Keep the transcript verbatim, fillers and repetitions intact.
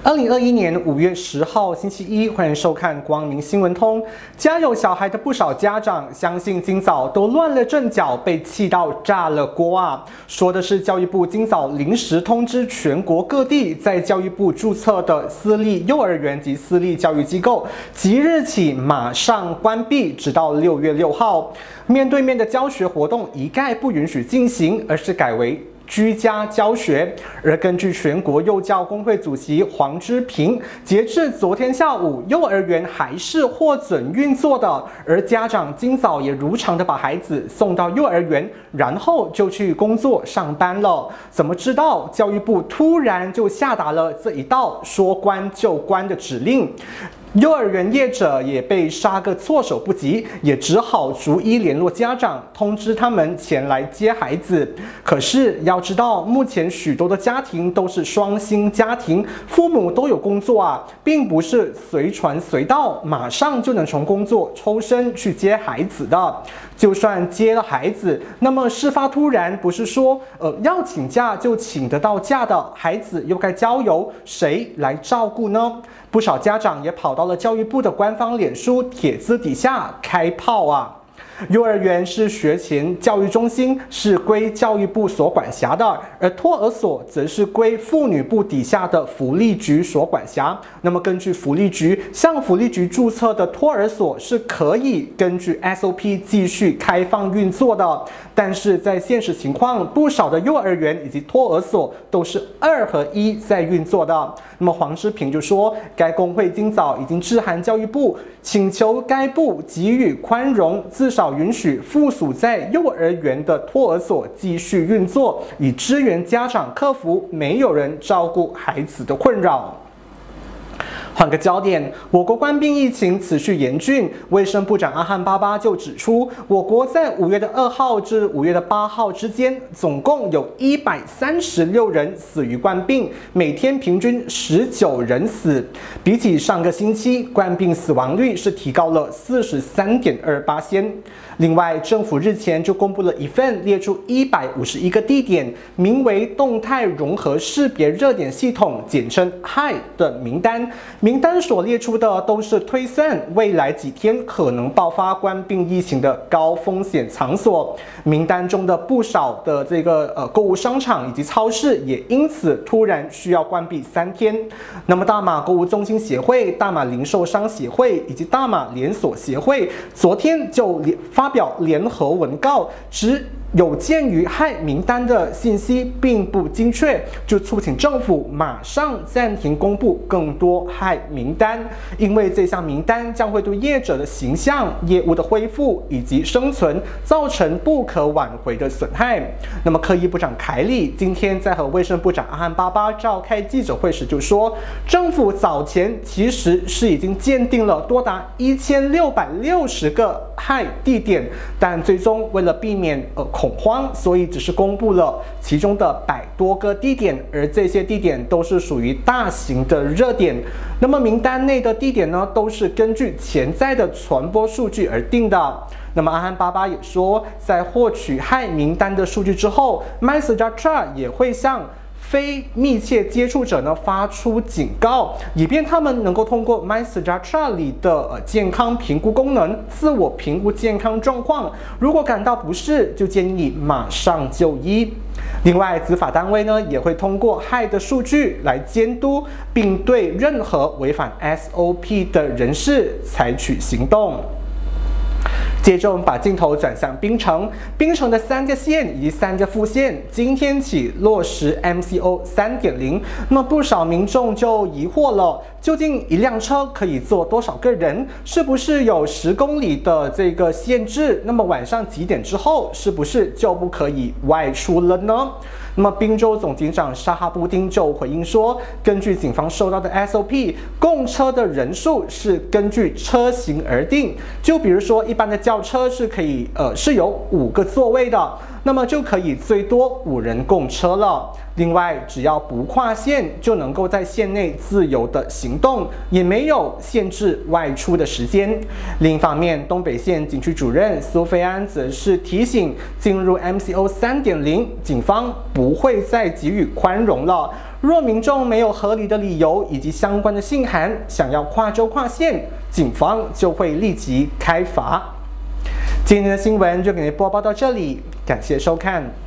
二零二一年五月十号星期一，欢迎收看光明新闻通。家有小孩的不少家长，相信今早都乱了阵脚，被气到炸了锅啊！说的是教育部今早临时通知全国各地在教育部注册的私立幼儿园及私立教育机构，即日起马上关闭，直到六月六号。面对面的教学活动一概不允许进行，而是改为居家教学，而根据全国幼教工会主席黄之平，截至昨天下午，幼儿园还是获准运作的，而家长今早也如常的把孩子送到幼儿园，然后就去工作上班了。怎么知道教育部突然就下达了这一道说关就关的指令？幼儿园业者也被杀个措手不及，也只好逐一联络家长，通知他们前来接孩子。可是要知道，目前许多的家庭都是双薪家庭，父母都有工作啊，并不是随传随到，马上就能从工作抽身去接孩子的。就算接了孩子，那么事发突然，不是说呃要请假就请得到假的，孩子又该交由谁来照顾呢？不少家长也跑到了教育部的官方脸书帖子底下开炮啊！幼儿园是学前教育中心，是归教育部所管辖的，而托儿所则是归妇女部底下的福利局所管辖。那么根据福利局向福利局注册的托儿所是可以根据 S O P 继续开放运作的，但是在现实情况，不少的幼儿园以及托儿所都是二合一在运作的。那么黄之平就说，该工会今早已经致函教育部，请求该部给予宽容，至少允许附属在幼儿园的托儿所继续运作，以支援家长克服没有人照顾孩子的困扰。换个焦点，我国冠病疫情持续严峻，卫生部长阿汉巴巴就指出，我国在五月的二号至五月的八号之间，总共有一百三十六人死于冠病，每天平均十九人死。比起上个星期，冠病死亡率是提高了四十三点二八%。另外，政府日前就公布了一份列出一百五十一个地点，名为动态融合识别热点系统，简称 H I 的名单。名单所列出的都是推算未来几天可能爆发冠病疫情的高风险场所。名单中的不少的这个呃购物商场以及超市也因此突然需要关闭三天。那么大马购物中心协会、大马零售商协会以及大马连锁协会昨天就发表联合文告，指有鉴于害名单的信息并不精确，就促请政府马上暂停公布更多害名单，因为这项名单将会对业者的形象、业务的恢复以及生存造成不可挽回的损害。那么科技部长凯里今天在和卫生部长阿汉巴巴召开记者会时就说，政府早前其实是已经鉴定了多达一千六百六十个害地点，但最终为了避免呃恐慌，所以只是公布了其中的百多个地点，而这些地点都是属于大型的热点。那么名单内的地点呢，都是根据潜在的传播数据而定的。那么阿汉巴巴也说，在获取害名单的数据之后 ，MySejahtera 也会向非密切接触者呢发出警告，以便他们能够通过 MySejahtera 里的呃健康评估功能，自我评估健康状况。如果感到不适，就建议马上就医。另外，执法单位呢也会通过害的数据来监督，并对任何违反 S O P 的人士采取行动。接着，我们把镜头转向槟城，槟城的三个县以及三个副县今天起落实 M C O 三点零。那么不少民众就疑惑了，究竟一辆车可以坐多少个人？是不是有十公里的这个限制？那么晚上几点之后，是不是就不可以外出了呢？那么宾州总警长沙哈布丁就回应说，根据警方收到的 S O P， 供车的人数是根据车型而定。就比如说一般的轿轿车是可以呃是有五个座位的，那么就可以最多五人共车了。另外，只要不跨线，就能够在线内自由的行动，也没有限制外出的时间。另一方面，东北县警区主任苏飞安则是提醒，进入 M C O 三点零，警方不会再给予宽容了。若民众没有合理的理由以及相关的信函，想要跨州跨县，警方就会立即开罚。今天的新闻就给您播报到这里，感谢收看。